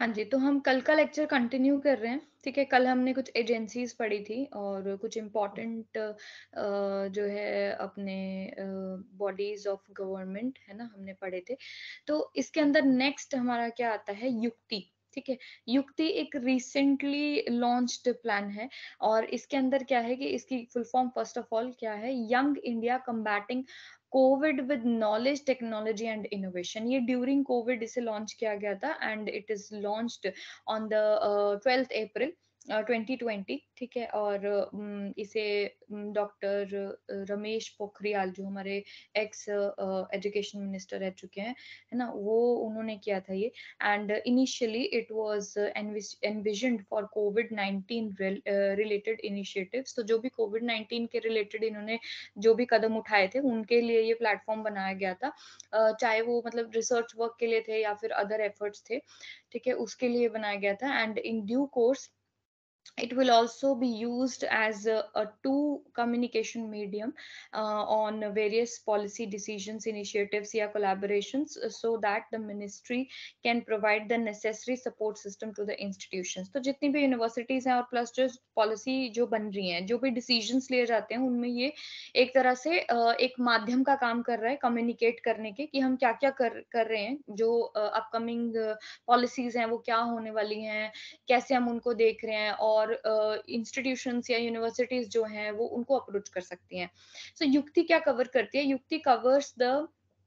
हाँ जी, तो हम कल का लेक्चर कंटिन्यू कर रहे हैं, ठीक है? कल हमने कुछ एजेंसीज़ पढ़ी थी और कुछ इम्पोर्टेंट जो है अपने बॉडीज़ ऑफ गवर्नमेंट, है ना? हमने पढ़े थे। तो इसके अंदर नेक्स्ट हमारा क्या आता है युक्ति, ठीक है? युक्ति एक रिसेंटली लॉन्च्ड प्लान है और इसके अंदर क्या है कि इसकी full form first of all क्या है? Young India combating covid with knowledge, technology and innovation. ये ड्यूरिंग कोविड इसे लॉन्च किया गया था and it is launched on the 12th April 2020, ठीक है? और इसे डॉक्टर रमेश पोखरियाल जो हमारे एक्स एजुकेशन मिनिस्टर रह चुके हैं, है ना? वो उन्होंने किया था ये and initially it was envisioned for कोविड-19 रिलेटेड इनिशिएटिव्स। तो जो भी कोविड-19 के रिलेटेड इन्होंने जो भी कदम उठाए थे, उनके लिए ये प्लेटफ़ॉर्म बनाया गया था। चाहे वो मतलब रिसर्च वर्क के लिए थे या फिर अदर एफर्ट्स थे, ठीक है? उसके लिए बनाया गया था and in due course it will also be used as a two communication medium on various policy decisions, initiatives या collaborations so that the ministry can provide the necessary support system to the institutions. तो जितनी भी universities हैं और plus जो policy जो बन रही हैं, जो भी decisions लिए जाते हैं, उनमें ये एक तरह से एक माध्यम का काम कर रहा है communicate करने के कि हम क्या-क्या कर रहे हैं, जो upcoming policies हैं, वो क्या होने वाली हैं, कैसे हम उनको देख रहे हैं और इंस्टीट्यूशंस या यूनिवर्सिटीज़ जो हैं वो उनको अप्रोच कर सकती हैं। सो युक्ति क्या कवर करती है? Yukti covers the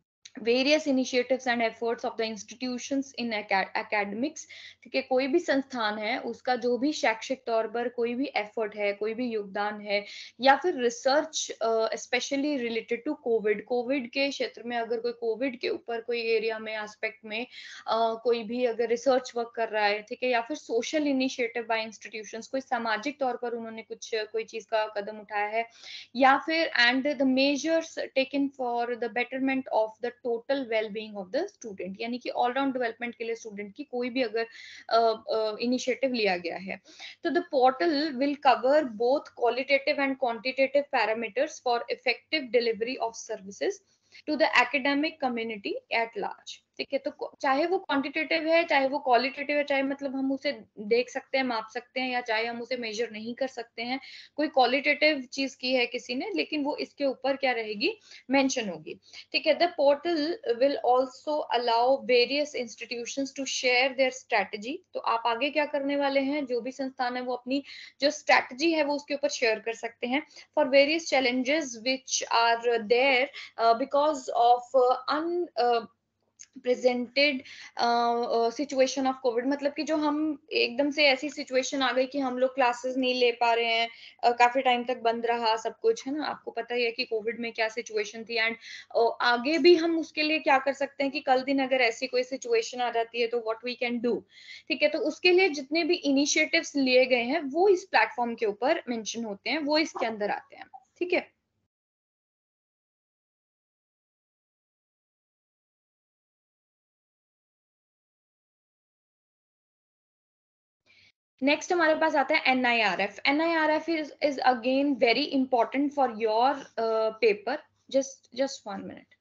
various initiatives and efforts of the institutions in academics, ठीक है? कोई भी संस्थान है, उसका जो भी शैक्षिक तौर पर कोई भी एफर्ट है, कोई भी योगदान है या फिर research specially related to covid, covid के क्षेत्र में अगर कोई कोविड के ऊपर कोई एरिया में एस्पेक्ट में कोई भी अगर रिसर्च वर्क कर रहा है, ठीक है? या फिर सोशल इनिशिएटिव बाय इंस्टीट्यूशंस, कोई सामाजिक तौर पर उन्होंने कुछ कोई चीज़ का कदम उठाया है या फिर and the measures taken for the betterment of the total well being of the student, यानी कि ऑल राउंड डेवलपमेंट के लिए स्टूडेंट की कोई भी अगर इनिशिएटिव लिया गया है, तो the portal will cover both qualitative and quantitative parameters for effective delivery of services to the academic community at large, ठीक है? तो चाहे वो क्वांटिटेटिव है, चाहे वो क्वालिटेटिव है, चाहे मतलब हम उसे देख सकते हैं, माप सकते हैं या चाहे हम उसे मेजर नहीं कर सकते हैं, कोई क्वालिटेटिव चीज़ की है किसी ने, लेकिन वो इसके ऊपर क्या रहेगी, मेंशन होगी, ठीक है? The portal will also allow various institutions to share their strategy. तो आप आगे क्या करने वाले हैं, जो भी संस्थान है वो अपनी जो स्ट्रैटेजी है वो उसके ऊपर शेयर कर सकते हैं for various challenges which are there because of presented situation of covid, मतलब कि जो हम एकदम से ऐसी सिचुएशन आ गई कि हम लोग क्लासेस नहीं ले पा रहे हैं, काफी टाइम तक बंद रहा सब कुछ, है ना? आपको पता ही है कि कोविड में क्या सिचुएशन थी एंड आगे भी हम उसके लिए क्या कर सकते हैं कि कल दिन अगर ऐसी कोई सिचुएशन आ जाती है तो व्हाट वी कैन डू, ठीक है? तो उसके लिए जितने भी इनिशिएटिव्स लिए गए हैं वो इस प्लेटफॉर्म के ऊपर मेंशन होते हैं, वो इसके अंदर आते हैं, ठीक है? नेक्स्ट हमारे पास आता है NIRF. NIRF is again very important for your paper. Just 1 minute.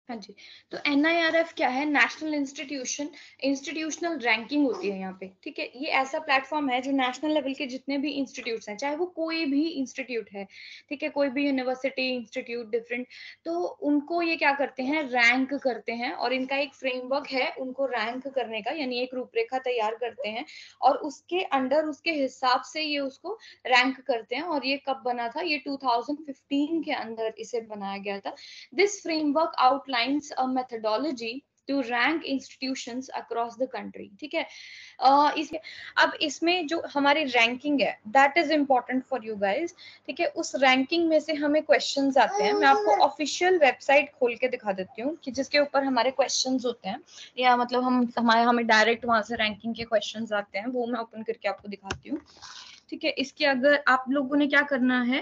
हाँ जी, तो NIRF क्या है? नेशनल इंस्टीट्यूशनल रैंकिंग होती है यहाँ पे, ठीक है? ये ऐसा प्लेटफॉर्म है जो नेशनल लेवल के जितने भी इंस्टीट्यूट्स हैं, चाहे वो कोई भी इंस्टीट्यूट है, ठीक है? कोई भी यूनिवर्सिटी, इंस्टीट्यूट डिफरेंट, तो उनको ये क्या करते हैं? रैंक करते हैं, और इनका एक फ्रेमवर्क है उनको रैंक करने का, यानी एक रूपरेखा तैयार करते हैं और उसके अंडर उसके हिसाब से ये उसको रैंक करते हैं। और ये कब बना था? ये 2015 के अंदर इसे बनाया गया था। This framework outlines a methodology to rank institutions across the country. ठीक है? इस अब इसमें जो हमारी रैंकिंग है, that is important for you guys, ठीक है? उस रैंकिंग में से हमें क्वेश्चंस आते हैं। मैं आपको ऑफिशियल वेबसाइट खोल के दिखा देती हूँ कि जिसके ऊपर हमारे क्वेश्चंस होते हैं, या मतलब हमें डायरेक्ट वहां से रैंकिंग के क्वेश्चंस आते हैं, वो मैं ओपन करके आपको दिखाती हूँ। ठीक है? इसके अगर आप लोगों ने क्या करना है,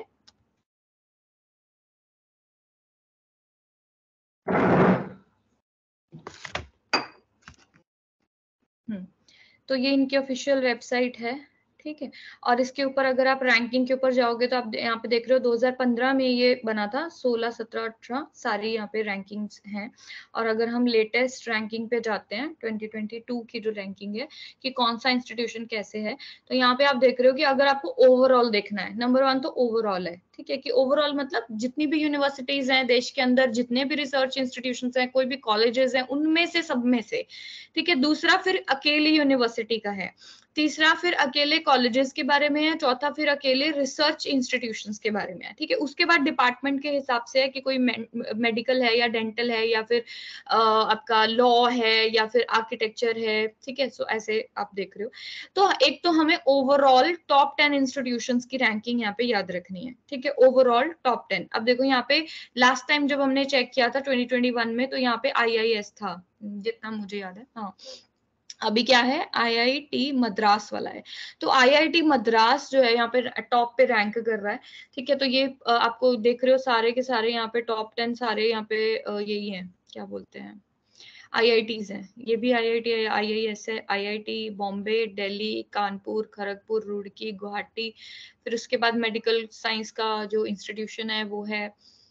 तो ये इनकी ऑफिशियल वेबसाइट है, ठीक है? और इसके ऊपर अगर आप रैंकिंग के ऊपर जाओगे तो आप यहाँ पे देख रहे हो 2015 में ये बना था, 16, 17, 18 सारी यहाँ पे रैंकिंग्स हैं। और अगर हम लेटेस्ट रैंकिंग पे जाते हैं 2022 की जो रैंकिंग है कि कौन सा इंस्टीट्यूशन कैसे है, तो यहाँ पे आप देख रहे हो कि अगर आपको ओवरऑल देखना है, नंबर 1 तो ओवरऑल है, ठीक है? कि ओवरऑल मतलब जितनी भी यूनिवर्सिटीज हैं देश के अंदर, जितने भी रिसर्च इंस्टीट्यूशन हैं, कोई भी कॉलेजेस हैं, उनमें से सब में से, ठीक है? दूसरा फिर अकेली यूनिवर्सिटी का है, तीसरा फिर अकेले कॉलेजेस के बारे में है, चौथा फिर अकेले रिसर्च इंस्टीट्यूशंस के बारे में है, ठीक है? उसके बाद डिपार्टमेंट के हिसाब से है कि कोई मेडिकल है या डेंटल है या फिर आपका लॉ है या फिर आर्किटेक्चर है, ठीक है? सो ऐसे आप देख रहे हो। तो एक तो हमें ओवरऑल टॉप 10 इंस्टीट्यूशंस की रैंकिंग यहाँ पे याद रखनी है, ठीक है? Overall top 10। अब देखो यहाँ पे लास्ट टाइम जब हमने चेक किया था 2021 में, तो यहाँ पे IIS था, जितना मुझे याद है। हाँ, अभी क्या है? IIT मद्रास वाला है। तो IIT मद्रास जो है यहाँ पे टॉप पे रैंक कर रहा है, ठीक है? तो ये आपको देख रहे हो सारे के सारे यहाँ पे टॉप 10 सारे यहाँ पे यही है, क्या बोलते हैं, IITs हैं। ये भी IIT है, IIS है, IIT बॉम्बे, दिल्ली, कानपुर, खड़गपुर, रुड़की, गुवाहाटी। फिर उसके बाद मेडिकल साइंस का जो इंस्टीट्यूशन है वो है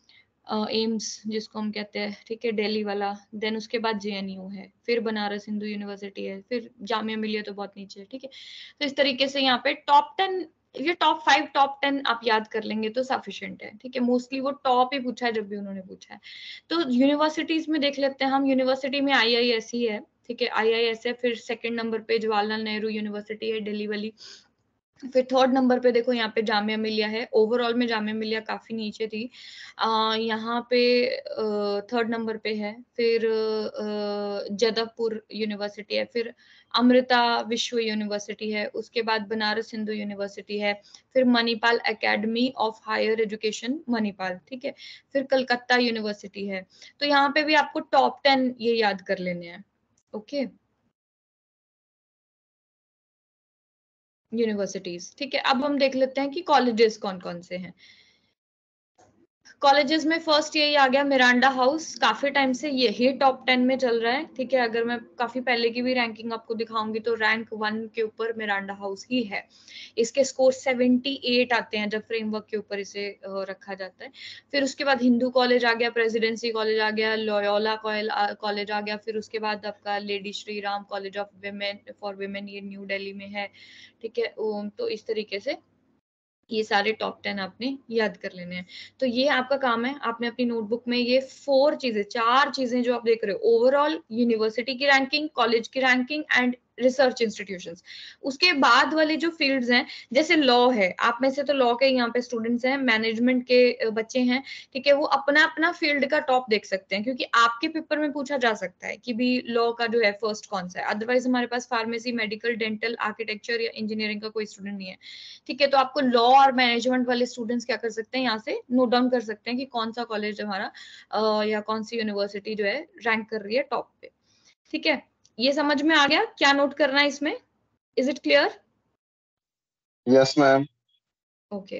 एम्स, जिसको हम कहते हैं, ठीक है? दिल्ली वाला। देन उसके बाद JNU है, फिर बनारस हिंदू यूनिवर्सिटी है, फिर जामिया मिलिया तो बहुत नीचे है, ठीक है? तो इस तरीके से यहाँ पे टॉप 10, ये टॉप 5 टॉप 10 आप याद कर लेंगे तो सफिशिएंट है, ठीक है? मोस्टली वो टॉप ही पूछा है जब भी उन्होंने पूछा है। तो यूनिवर्सिटीज में देख लेते हैं हम। यूनिवर्सिटी में IIS ही है, ठीक है? IIS है। फिर सेकंड नंबर पे जवाहरलाल नेहरू यूनिवर्सिटी है, दिल्ली वाली। फिर थर्ड नंबर पे देखो यहाँ पे जामिया मिलिया है। ओवरऑल में जामिया मिलिया काफी नीचे थी, यहाँ पे थर्ड नंबर पे है। फिर जदवपुर यूनिवर्सिटी है, फिर अमृता विश्व यूनिवर्सिटी है, उसके बाद बनारस हिंदू यूनिवर्सिटी है, फिर Manipal Academy of higher Education Manipal, ठीक है? फिर कलकत्ता यूनिवर्सिटी है। तो यहाँ पे भी आपको टॉप 10 ये याद कर लेने हैं, ओके? यूनिवर्सिटीज, ठीक है? अब हम देख लेते हैं कि कॉलेजेस कौन कौन से हैं। कॉलेजेस में फर्स्ट यही आ गया, मिरांडा हाउस। काफी टाइम से यही टॉप 10 में चल रहा है, ठीक है? अगर मैं काफी पहले की भी रैंकिंग आपको दिखाऊंगी तो रैंक 1 के ऊपर मिरांडा हाउस ही है। इसके स्कोर 78 आते हैं जब फ्रेमवर्क के ऊपर इसे रखा जाता है। फिर उसके बाद हिंदू कॉलेज आ गया, प्रेसिडेंसी कॉलेज आ गया, लोयोला कॉलेज आ गया। फिर उसके बाद आपका Lady Shri Ram College of Women for Women, ये न्यू दिल्ली में है, ठीक है? तो इस तरीके से ये सारे टॉप 10 आपने याद कर लेने हैं। तो ये आपका काम है, आपने अपनी नोटबुक में ये 4 चीजें जो आप देख रहे हो, ओवरऑल यूनिवर्सिटी की रैंकिंग, कॉलेज की रैंकिंग एंड रिसर्च इंस्टीट्यूशंस। उसके बाद वाले जो फील्ड्स हैं, जैसे लॉ है, आप में से तो लॉ के यहाँ पे स्टूडेंट्स हैं, मैनेजमेंट के बच्चे हैं, ठीक है? वो अपना अपना फील्ड का टॉप देख सकते हैं, क्योंकि आपके पेपर में पूछा जा सकता है कि भी लॉ का जो है फर्स्ट कौन सा है। अदरवाइज हमारे पास फार्मेसी, मेडिकल, डेंटल, आर्किटेक्चर या इंजीनियरिंग का कोई स्टूडेंट नहीं है, ठीक है? तो आपको लॉ और मैनेजमेंट वाले स्टूडेंट्स क्या कर सकते हैं, यहाँ से नोट डाउन कर सकते हैं कि कौन सा कॉलेज हमारा या कौन सी यूनिवर्सिटी जो है रैंक कर रही है टॉप पे, ठीक है? ये समझ में आ गया क्या नोट करना है इसमें? Is it clear? Yes ma'am. Okay.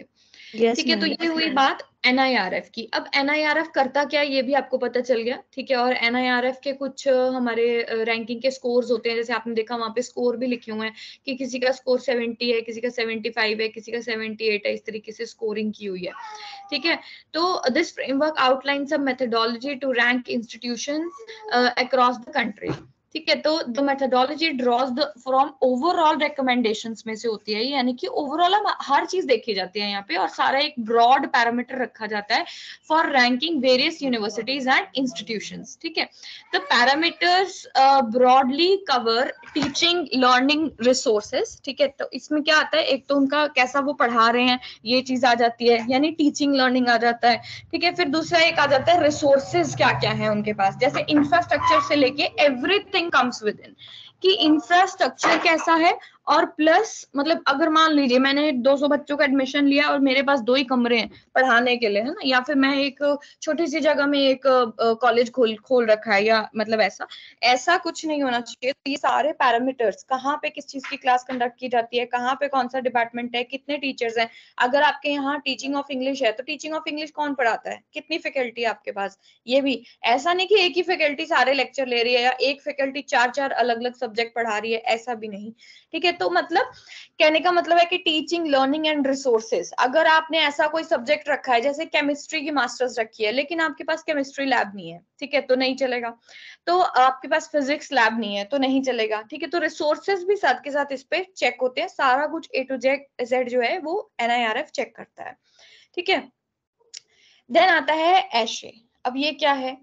Yes ठीक है, तो मैम। ये हुई बात एनआईआरएफ की। अब एनआईआरएफ करता क्या है ये भी आपको पता चल गया, ठीक है। और एनआईआरएफ के कुछ हमारे रैंकिंग के स्कोर्स होते हैं, जैसे आपने देखा वहां पे स्कोर भी लिखे हुए हैं कि किसी का स्कोर 70 है, किसी का 75 है, किसी का 78 है, इस तरीके से स्कोरिंग की हुई है, ठीक है। तो दिस फ्रेमवर्क आउटलाइन सब methodology to rank institutions across the country, ठीक है। तो the methodology draws the from overall recommendations में से होती है, यानी कि ओवरऑल हर चीज देखी जाती है यहाँ पे, और सारा एक ब्रॉड पैरामीटर रखा जाता है for ranking various universities and institutions, ठीक है। The parameters broadly cover teaching learning resources, ठीक है। तो इसमें क्या आता है, एक तो उनका कैसा वो पढ़ा रहे हैं ये चीज आ जाती है, यानी टीचिंग लर्निंग आ जाता है, ठीक है। फिर दूसरा एक आ जाता है रिसोर्सेज क्या क्या है उनके पास, जैसे इंफ्रास्ट्रक्चर से लेके एवरीथिंग कम्स विद इन, कि इंफ्रास्ट्रक्चर कैसा है। और प्लस मतलब अगर मान लीजिए मैंने 200 बच्चों का एडमिशन लिया और मेरे पास 2 ही कमरे हैं पढ़ाने के लिए, है ना, या फिर मैं एक छोटी सी जगह में एक कॉलेज खोल रखा है, या मतलब ऐसा ऐसा कुछ नहीं होना चाहिए। तो ये सारे पैरामीटर्स, कहाँ पे किस चीज की क्लास कंडक्ट की जाती है, कहाँ पे कौन सा डिपार्टमेंट है, कितने टीचर्स हैं। अगर आपके यहाँ टीचिंग ऑफ इंग्लिश है तो टीचिंग ऑफ इंग्लिश कौन पढ़ाता है, कितनी फैकल्टी है आपके पास, ये भी। ऐसा नहीं कि एक ही फैकल्टी सारे लेक्चर ले रही है, या एक फैकल्टी 4 अलग अलग सब्जेक्ट पढ़ा रही है, ऐसा भी नहीं, ठीक है। तो मतलब कहने का मतलब है कि टीचिंग लर्निंग एंड रिसोर्सेज, अगर आपने ऐसा कोई सब्जेक्ट रखा है, जैसे केमिस्ट्री की मास्टर्स रखी है लेकिन आपके पास केमिस्ट्री लैब नहीं है, ठीक है, तो नहीं चलेगा। तो आपके पास फिजिक्स लैब नहीं है तो नहीं चलेगा, ठीक है। तो रिसोर्सेज भी साथ के साथ इस पे चेक होते हैं, सारा कुछ ए टू जेड जो है वो एनआईआरएफ चेक करता है, ठीक है। देन आता है एशे। अब ये क्या है,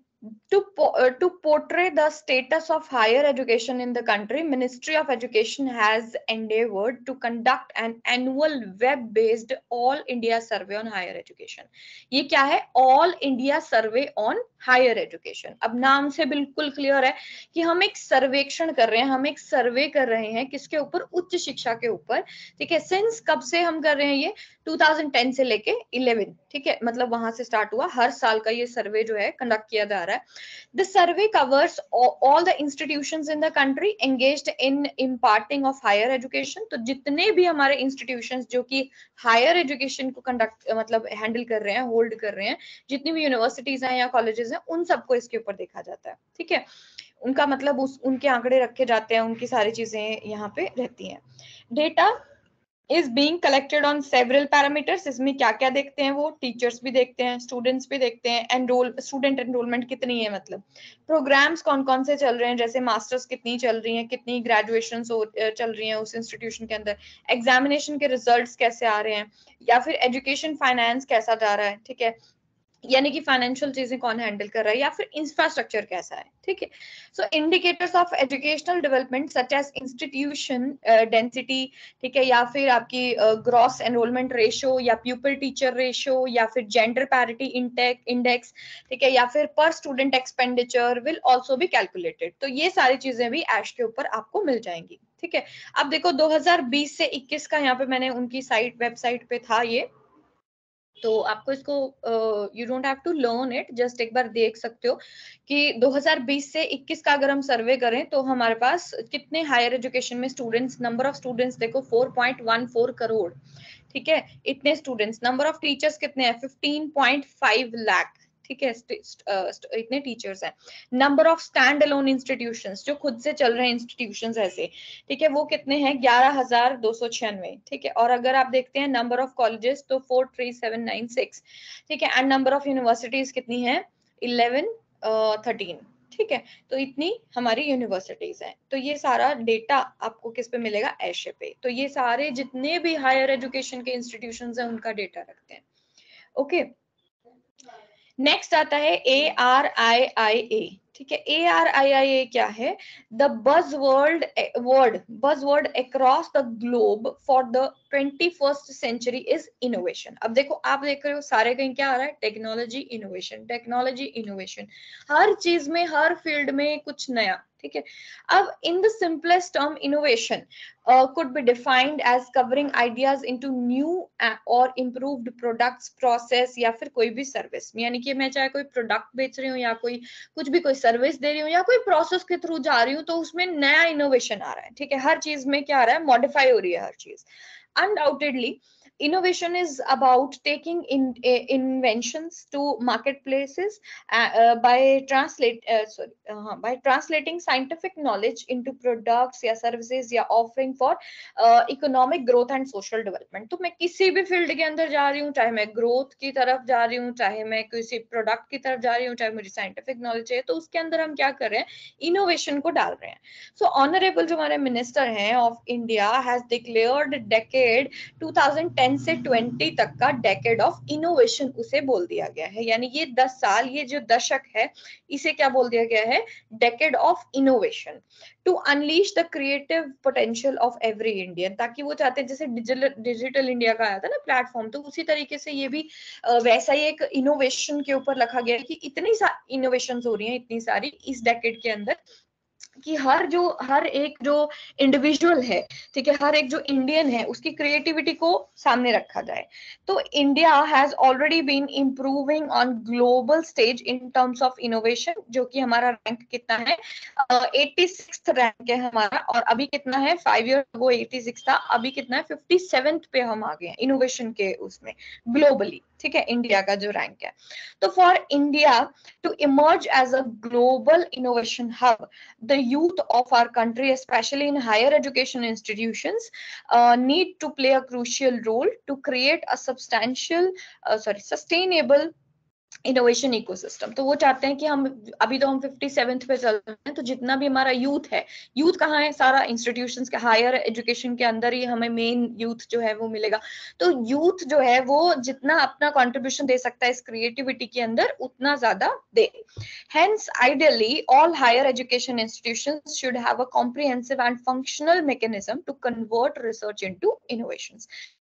to portray the status of higher education in the country, Ministry of Education has endeavored to conduct an annual web-based All India Survey on Higher Education. ये क्या है, All India Survey on Higher Education। अब नाम से बिल्कुल clear है कि हम एक सर्वेक्षण कर रहे हैं, हम एक सर्वे कर रहे हैं किसके ऊपर, उच्च शिक्षा के ऊपर, ठीक है। सिंस कब से हम कर रहे हैं ये, 2010 से लेके 11, ठीक है, मतलब वहां से स्टार्ट हुआ, हर साल का ये सर्वे जो है कंडक्ट किया जा रहा है। The survey covers all the institutions in the country engaged in imparting of higher education. तो जितने भी हमारे इंस्टीट्यूशंस जो कि हायर एजुकेशन को कंडक्ट मतलब हैंडल कर रहे हैं, होल्ड कर रहे हैं, जितनी भी यूनिवर्सिटीज हैं या कॉलेजेस हैं, उन सबको इसके ऊपर देखा जाता है, ठीक है। उनका मतलब उनके आंकड़े रखे जाते हैं, उनकी सारी चीजें यहाँ पे रहती हैं। Data is being collected on several parameters। इसमें क्या क्या देखते हैं, वो टीचर्स भी देखते हैं, स्टूडेंट्स भी देखते हैं, स्टूडेंट एनरोलमेंट कितनी है, मतलब प्रोग्राम्स कौन कौन से चल रहे हैं, जैसे मास्टर्स कितनी चल रही हैं, कितनी ग्रेजुएशन चल रही हैं उस इंस्टीट्यूशन के अंदर, एग्जामिनेशन के रिजल्ट्स कैसे आ रहे हैं, या फिर एजुकेशन फाइनेंस कैसा जा रहा है, ठीक है, यानी कि फाइनेंशियल चीजें कौन हैंडल कर रहा है, या फिर इंफ्रास्ट्रक्चर कैसा है, ठीक है। So indicators of educational development such as institution density, ठीक है, या फिर आपकी ग्रॉस एनरोलमेंट रेशियो, या प्यूपल टीचर रेशियो, या फिर जेंडर पैरिटी इंडेक्स, ठीक है, या फिर per student expenditure will also be calculated. तो ये सारी चीजें भी ऐश के ऊपर आपको मिल जाएंगी, ठीक है। अब देखो 2020 से 21 का यहाँ पे मैंने उनकी वेबसाइट पे था ये, तो आपको इसको you don't have to learn it, just एक बार देख सकते हो कि 2020 से 21 का अगर हम सर्वे करें तो हमारे पास कितने हायर एजुकेशन में स्टूडेंट्स, नंबर ऑफ स्टूडेंट्स देखो 4.14 करोड़, ठीक है, इतने स्टूडेंट्स। नंबर ऑफ टीचर्स कितने हैं, 15.5 लाख, ठीक है, इतने टीचर्स हैं। Number of stand alone institutions, जो खुद से चल रहे हैं इंस्टीट्यूशंस ऐसे, ठीक है, वो कितने हैं, 11,296, ठीक है। और अगर आप देखते हैं नंबर ऑफ कॉलेजेस तो 43796, ठीक है। एंड नंबर ऑफ यूनिवर्सिटीज कितनी है, 13, ठीक है। तो इतनी हमारी यूनिवर्सिटीज हैं। तो ये सारा डेटा आपको किस पे मिलेगा, एशे पे। तो ये सारे जितने भी हायर एजुकेशन के इंस्टीट्यूशंस हैं उनका डेटा रखते हैं, ओके। नेक्स्ट आता है ARIIA, ठीक है। ARIIA क्या है, the buzz word across the globe for the 21st century is innovation. अब देखो आप देख रहे हो सारे कहीं क्या आ रहा है, टेक्नोलॉजी इनोवेशन, टेक्नोलॉजी इनोवेशन, हर चीज में हर फील्ड में कुछ नया, ठीक है। अब in the simplest term innovation could be defined as covering ideas into new or improved products, process या फिर कोई भी सर्विस, यानी कि मैं चाहे कोई प्रोडक्ट बेच रही हूँ या कोई कुछ भी कोई सर्विस दे रही हूँ या कोई प्रोसेस के थ्रू जा रही हूँ, तो उसमें नया इनोवेशन आ रहा है, ठीक है, हर चीज में क्या आ रहा है, मॉडिफाई हो रही है हर चीज। Undoubtedly innovation is about taking inventions to marketplaces by translating scientific knowledge into products या services या offering for economic growth and social development. तो मैं किसी भी फील्ड के अंदर जा रही हूँ, चाहे मैं ग्रोथ की तरफ जा रही हूँ, चाहे मैं किसी प्रोडक्ट की तरफ जा रही हूँ, चाहे मुझे साइंटिफिक नॉलेज है, तो उसके अंदर हम क्या कर रहे हैं, इनोवेशन को डाल रहे हैं। सो ऑनरेबल जो हमारे मिनिस्टर हैं of India has declared decade 2010 से 20 तक का डेकेड ऑफ इनोवेशन उसे बोल दिया गया है, यानी ये 10 साल, ये जो दशक है, इसे क्या बोल दिया गया है, decade of innovation, to unleash the creative potential of every Indian. ताकि वो चाहते हैं, जैसे डिजिटल इंडिया का आया था ना प्लेटफॉर्म, तो उसी तरीके से ये भी वैसा ही एक इनोवेशन के ऊपर रखा गया है कि इतनी सारी इनोवेशन हो रही हैं, इतनी सारी इस डेकेड के अंदर, कि हर एक जो इंडिविजुअल है, ठीक है, हर एक जो इंडियन है, उसकी क्रिएटिविटी को सामने रखा जाए। तो India has already been improving on global stage in terms of innovation, जो कि हमारा रैंक कितना है, 86th रैंक है हमारा, और अभी कितना है, 5 ईयर अगो 86 था, अभी कितना है, 57th पे हम आ गए हैं इनोवेशन के उसमें ग्लोबली, ठीक है, इंडिया का जो रैंक है। तो for India to emerge as a global innovation hub, the youth of our country, especially in higher education institutions, need to play a crucial role to create a sustainable innovation ecosystem. तो वो चाहते हैं कि हम अभी तो हम 57th पे चल रहे हैं, तो जितना भी हमारा यूथ है, यूथ कहाँ है, सारा इंस्टीट्यूशंस के हायर एजुकेशन के अंदर ही हमें मेन यूथ जो है वो मिलेगा। तो यूथ जो है वो जितना अपना कंट्रीब्यूशन दे सकता है इस क्रिएटिविटी के अंदर, उतना ज्यादा दे। Hence, ideally, all higher education institutions should have a comprehensive and functional mechanism to convert research into innovations.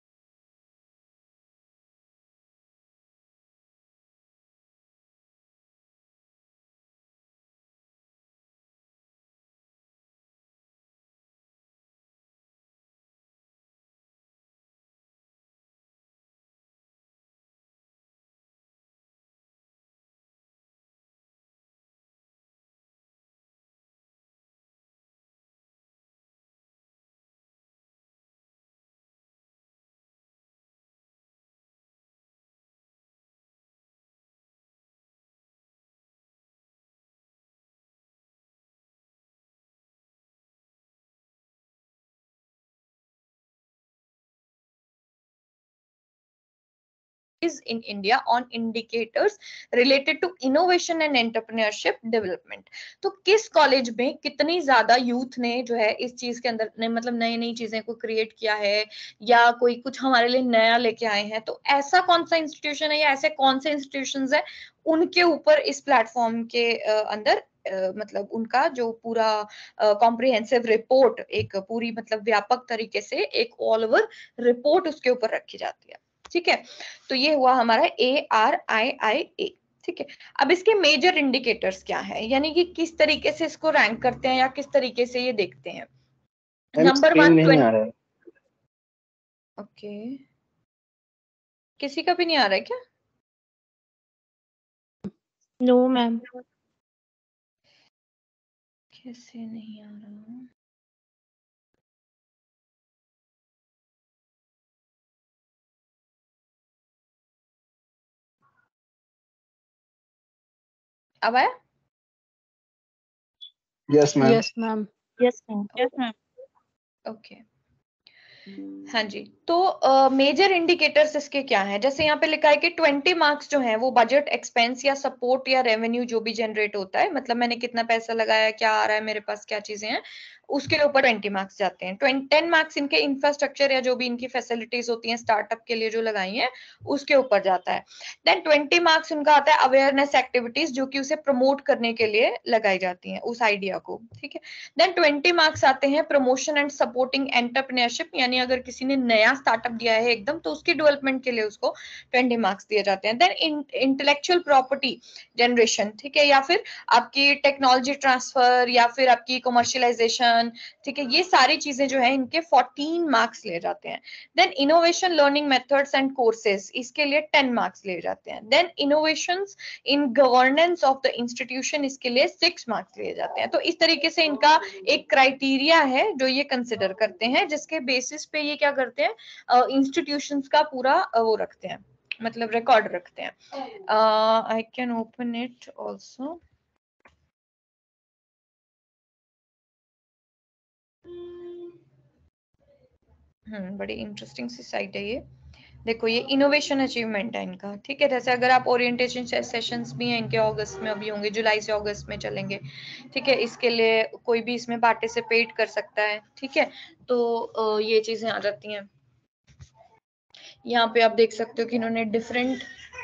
In India on indicators related to innovation and entrepreneurship development। तो किस कॉलेज में कितनी ज्यादा यूथ ने जो है इस चीज के अंदर ने मतलब नई नई चीजें को क्रिएट किया है, या कोई कुछ हमारे लिए नया लेके आए हैं, तो ऐसा कौन सा इंस्टीट्यूशन है या ऐसे कौन से इंस्टीट्यूशंस है, उनके ऊपर इस प्लेटफॉर्म के अंदर मतलब उनका जो पूरा कॉम्प्रिहेंसिव रिपोर्ट, एक पूरी मतलब व्यापक तरीके से एक ऑल ओवर रिपोर्ट उसके ऊपर रखी जाती है, ठीक है। तो ये हुआ हमारा ARIIA, ठीक है। अब इसके मेजर इंडिकेटर्स क्या है, यानी कि किस तरीके से इसको रैंक करते हैं या किस तरीके से ये देखते हैं। नंबर 1 नहीं आ रहा है। ओके, किसी का भी नहीं आ रहा है क्या? No ma'am. कैसे नहीं आ रहा? अब आया? Yes ma'am. Yes ma'am. Yes ma'am. Yes ma'am. Okay, हाँ जी। तो मेजर इंडिकेटर्स इसके क्या हैं, जैसे यहाँ पे लिखा है कि 20 मार्क्स जो हैं वो बजट, एक्सपेंस या सपोर्ट या रेवेन्यू जो भी जनरेट होता है, मतलब मैंने कितना पैसा लगाया, क्या आ रहा है मेरे पास, क्या चीजें हैं, उसके ऊपर 20 मार्क्स जाते हैं। 10 मार्क्स इनके इंफ्रास्ट्रक्चर या जो भी इनकी फैसिलिटीज होती हैं स्टार्टअप के लिए जो लगाई हैं उसके ऊपर जाता है। देन 20 मार्क्स उनका आता है अवेयरनेस एक्टिविटीज, जो कि उसे प्रमोट करने के लिए लगाई जाती हैं उस आइडिया को, ठीक है। देन 20 मार्क्स आते हैं प्रमोशन एंड सपोर्टिंग एंटरप्रेन्योरशिप, यानी अगर किसी ने नया स्टार्टअप दिया है एकदम, तो उसके डेवलपमेंट के लिए उसको 20 मार्क्स दिए जाते हैं। देन इंटेलेक्चुअल प्रॉपर्टी जनरेशन, ठीक है, या फिर आपकी टेक्नोलॉजी ट्रांसफर या फिर आपकी कमर्शियलाइजेशन इनोवेशन, ठीक है, ये सारी चीजें जो है इनके 14 मार्क्स ले जाते हैं। Then innovation learning methods and courses, इसके लिए 10 मार्क्स ले जाते हैं। Then innovations in governance of the institution, इसके लिए 6 मार्क्स लिए जाते हैं। तो इस तरीके से इनका एक क्राइटेरिया है जो ये कंसिडर करते हैं, जिसके बेसिस पे ये क्या करते हैं, इंस्टीट्यूशंस का पूरा वो रखते हैं, मतलब रिकॉर्ड रखते हैं। I can open it also. बड़ी इंटरेस्टिंग सी साइट है ये। देखो ये इनोवेशन अचीवमेंट है इनका, ठीक है। जैसे अगर आप ओरिएंटेशन सेशंस भी हैं इनके अगस्त में अभी होंगे, जुलाई से अगस्त में चलेंगे, ठीक है। इसके लिए कोई भी इसमें पार्टिसिपेट कर सकता है, ठीक है। तो ये चीजें आ जाती हैं। यहाँ पे आप देख सकते हो कि इन्होंने डिफरेंट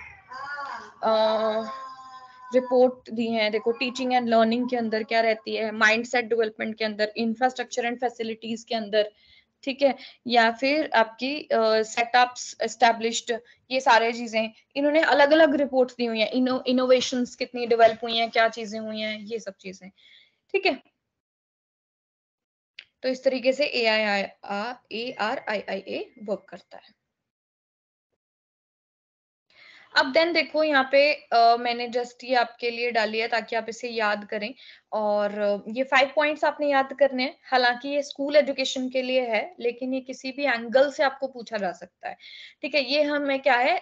रिपोर्ट दी है। देखो टीचिंग एंड लर्निंग के अंदर क्या रहती है, माइंडसेट डेवलपमेंट के अंदर, इंफ्रास्ट्रक्चर एंड फैसिलिटीज के अंदर, ठीक है, या फिर आपकी सेटअप्स एस्टैब्लिश्ड, ये सारे चीजें इन्होंने अलग अलग रिपोर्ट्स दी हुई हैं। इनोवेशंस कितनी डेवलप हुई हैं, क्या चीजें हुई हैं, ये सब चीजें, ठीक है। तो इस तरीके से ARIIA वर्क करता है। अब देन देखो यहाँ पे मैंने जस्ट ये आपके लिए डाली है ताकि आप इसे याद करें। और ये 5 पॉइंट्स आपने याद करने हैं। हालांकि ये स्कूल एजुकेशन के लिए है, लेकिन ये किसी भी एंगल से आपको पूछा जा सकता है, ठीक है। ये हमें क्या है,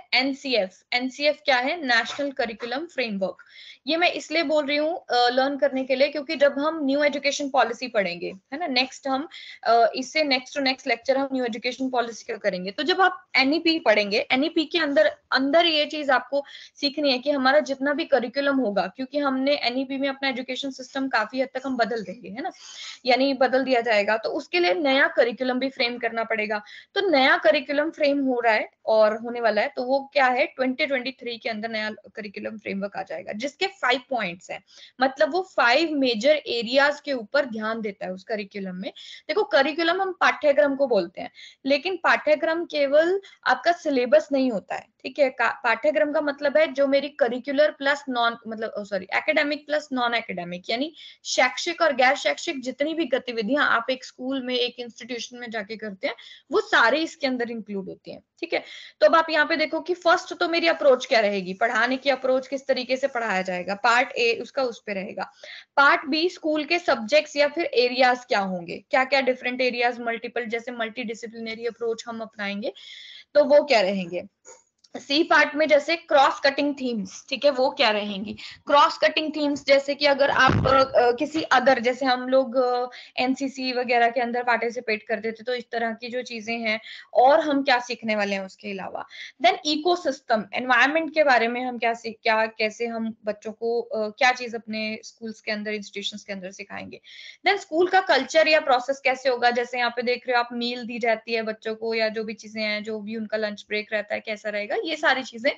एनसीएफ क्या है, नेशनल करिकुलम फ्रेमवर्क। ये मैं इसलिए बोल रही हूँ लर्न करने के लिए, क्योंकि जब हम न्यू एजुकेशन पॉलिसी पढ़ेंगे, है ना, नेक्स्ट हम इससे नेक्स्ट टू नेक्स्ट लेक्चर हम न्यू एजुकेशन पॉलिसी का करेंगे। तो जब आप एनईपी पढ़ेंगे, एनईपी के अंदर अंदर ये चीज आपको सीखनी है कि हमारा जितना भी करिकुलम होगा, क्योंकि हमने एनईपी में अपना एजुकेशन सिस्टम काफी हद तक हम बदल देंगे, है ना, यानी बदल दिया जाएगा। तो उसके लिए नया करिकुलम भी फ्रेम करना पड़ेगा। तो नया करिकुलम फ्रेम हो रहा है और होने वाला है, तो वो क्या है, 2023 के अंदर नया करिकुलम फ्रेमवर्क आ जाएगा, जिसके 5 पॉइंट्स हैं। मतलब वो 5 मेजर एरियाज के ऊपर ध्यान देता है उस करिकुलम में। देखो करिकुलम हम पाठ्यक्रम को बोलते हैं, लेकिन पाठ्यक्रम केवल आपका सिलेबस नहीं होता है, ठीक है। पाठ्यक्रम का मतलब है जो मेरी करिकुलर प्लस नॉन, मतलब sorry, academic plus non academic, यानी शैक्षिक और गैर शैक्षिक जितनी भी गतिविधियां आप एक स्कूल में, एक इंस्टीट्यूशन में जाके करते हैं, वो सारे इसके अंदर इंक्लूड होती हैं, ठीक है। तो अब आप यहाँ पे देखो कि फर्स्ट तो मेरी अप्रोच क्या रहेगी, पढ़ाने की अप्रोच, किस तरीके से पढ़ाया जाएगा, पार्ट ए उसका उस पे रहेगा। पार्ट बी, स्कूल के सब्जेक्ट्स या फिर एरियाज क्या होंगे, क्या क्या डिफरेंट एरियाज, मल्टीपल, जैसे मल्टी डिसिप्लिनरी अप्रोच हम अपनाएंगे, तो वो क्या रहेंगे। सी पार्ट में जैसे क्रॉस कटिंग थीम्स, ठीक है, वो क्या रहेंगी। क्रॉस कटिंग थीम्स जैसे कि अगर आप किसी अदर, जैसे हम लोग एनसीसी वगैरह के अंदर पार्टिसिपेट करते थे, तो इस तरह की जो चीजें हैं, और हम क्या सीखने वाले हैं उसके अलावा। देन इकोसिस्टम, एनवायरनमेंट के बारे में हम क्या कैसे हम बच्चों को क्या चीज अपने स्कूल्स के अंदर, इंस्टीट्यूशंस के अंदर सिखाएंगे। देन स्कूल का कल्चर या प्रोसेस कैसे होगा, जैसे यहाँ पे देख रहे हो आप, मील दी जाती है बच्चों को, या जो भी चीजें हैं, जो भी उनका लंच ब्रेक रहता है, कैसा रहेगा, ये सारी चीजें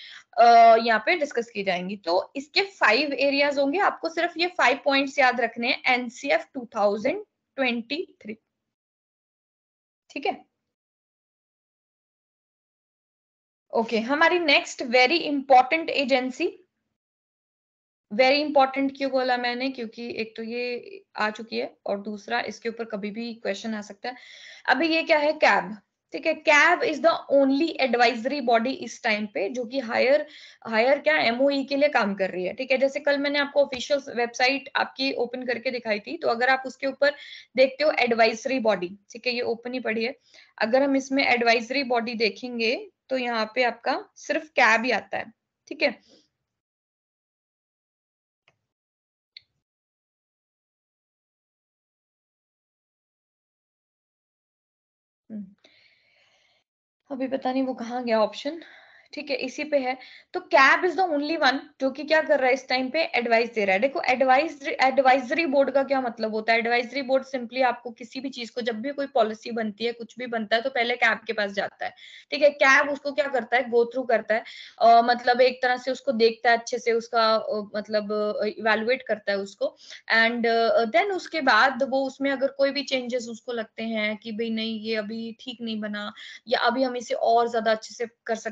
यहाँ पे डिस्कस की जाएंगी। तो इसके 5 एरियाज होंगे, आपको सिर्फ ये 5 पॉइंट्स याद रखने हैं, एनसीएफ 2023, ठीक है। ओके, हमारी next very important agency, very important क्यों बोला मैंने, क्योंकि एक तो ये आ चुकी है, और दूसरा इसके ऊपर कभी भी क्वेश्चन आ सकता है। अभी ये क्या है, कैब, ठीक है। CABE is the only advisory body इस टाइम पे जो कि हायर हायर क्या एमओई के लिए काम कर रही है, ठीक है। जैसे कल मैंने आपको ऑफिशियल वेबसाइट आपकी ओपन करके दिखाई थी, तो अगर आप उसके ऊपर देखते हो एडवाइजरी बॉडी, ठीक है, ये ओपन ही पड़ी है। अगर हम इसमें एडवाइजरी बॉडी देखेंगे, तो यहाँ पे आपका सिर्फ कैब ही आता है, ठीक है। अभी पता नहीं वो कहाँ गया ऑप्शन, ठीक है, इसी पे है। तो CABE is the only one जो कि क्या कर रहा है इस टाइम पे, एडवाइस दे रहा है। देखो एडवाइजरी बोर्ड का क्या मतलब होता है, एडवाइजरी बोर्ड सिंपली आपको किसी भी चीज को, जब भी कोई पॉलिसी बनती है, कुछ भी बनता है, तो पहले कैब के पास जाता है, ठीक है। कैब उसको क्या करता है, गो थ्रू करता है, मतलब एक तरह से उसको देखता है अच्छे से, उसका मतलब इवेलुएट करता है उसको, एंड देन उसके बाद वो उसमें अगर कोई भी चेंजेस उसको लगते हैं कि भाई नहीं ये अभी ठीक नहीं बना, या अभी हम इसे और ज्यादा अच्छे से कर सकते हैं, बना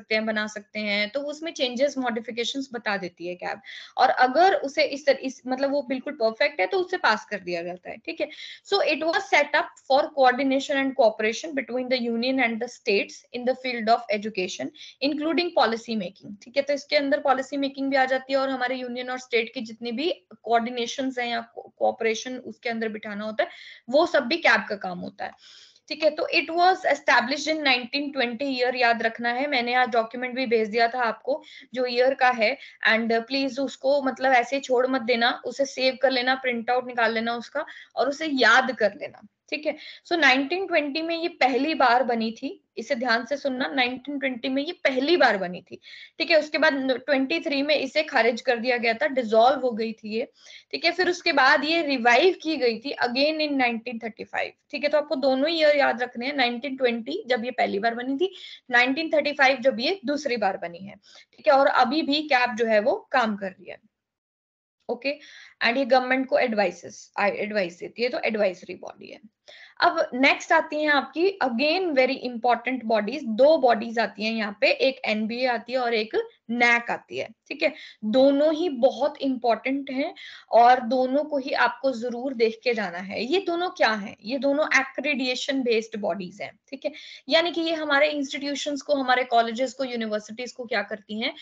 सकते हैं, तो उसमें चेंजेस मॉडिफिकेशंस बता देती है कैब। और अगर उसे इस मतलब वो बिल्कुल परफेक्ट है तो उसे पास कर दिया जाता है, ठीक है। So it was set up for coordination and cooperation between the union and the states in the field of education including policy making, ठीक है। तो इसके अंदर पॉलिसी मेकिंग भी आ जाती है और हमारे यूनियन और स्टेट की जितनी भी कोऑर्डिनेशंस हैं या कोऑपरेशन उसके अंदर बिठाना होता है, वो सब भी कैब का काम होता है, ठीक है। तो it was established in 1920, year याद रखना है, मैंने आज डॉक्यूमेंट भी भेज दिया था आपको जो ईयर का है। एंड प्लीज उसको मतलब ऐसे छोड़ मत देना, उसे सेव कर लेना, प्रिंट आउट निकाल लेना उसका और उसे याद कर लेना, ठीक है। सो 1920 में ये पहली बार बनी थी, इसे ध्यान से सुनना, 1920 में ये पहली बार बनी थी, ठीक है। उसके बाद 23 में इसे खारिज कर दिया गया था, डिसॉल्व हो गई थी ये, ठीक है। फिर उसके बाद ये रिवाइव की गई थी अगेन इन 1935, ठीक है। तो आपको दोनों ईयर याद रखने हैं, 1920 जब ये पहली बार बनी थी, 1935 जब ये दूसरी बार बनी है, ठीक है। और अभी भी कैब जो है वो काम कर रही है, ओके। एंड ये गवर्नमेंट को एडवाइस देती है, तो एडवाइजरी बॉडी है। अब नेक्स्ट आती हैं आपकी अगेन वेरी इंपॉर्टेंट बॉडीज, दो बॉडीज आती हैं यहाँ पे, एक एनबीए आती है और एक नैक आती है, ठीक है। दोनों ही बहुत इंपॉर्टेंट हैं और दोनों को ही आपको जरूर देख के जाना है। ये दोनों क्या हैं? ये दोनों एक्रेडिएशन बेस्ड बॉडीज हैं, ठीक है। यानी कि ये हमारे इंस्टीट्यूशंस को, हमारे कॉलेजेस को, यूनिवर्सिटीज को क्या करती हैं,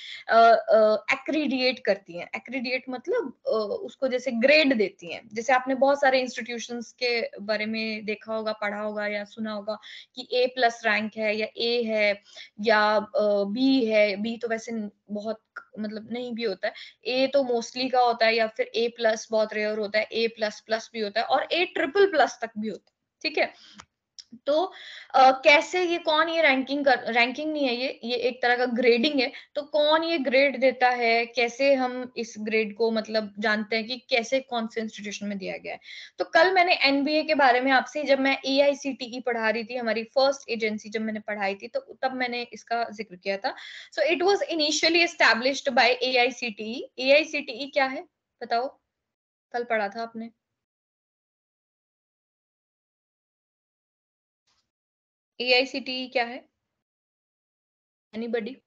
एक्रीडिएट करती हैं। एक्रीडिएट मतलब उसको जैसे ग्रेड देती हैं। जैसे आपने बहुत सारे इंस्टीट्यूशंस के बारे में देखा होगा, पढ़ा होगा या सुना होगा कि ए प्लस रैंक है या ए है या बी है। बी तो वैसे बहुत मतलब नहीं भी होता है, ए तो मोस्टली का होता है, या फिर ए प्लस बहुत रेयर होता है, ए प्लस प्लस भी होता है और ए ट्रिपल प्लस तक भी होता है, ठीक है। तो कैसे ये कौन ये रैंकिंग नहीं है, ये एक तरह का ग्रेडिंग है। तो कौन ये ग्रेड देता है, कैसे हम इस ग्रेड को मतलब जानते हैं कि कैसे कौन से इंस्टीट्यूशन में दिया गया है। तो कल मैंने एनबीए के बारे में आपसे, जब मैं एआईसीटीई पढ़ा रही थी, हमारी फर्स्ट एजेंसी जब मैंने पढ़ाई थी, तो तब मैंने इसका जिक्र किया था। So it was initially established by AICTE. AICTE क्या है बताओ, कल पढ़ा था आपने। एआईसीटीई क्या है? एनीबॉडी?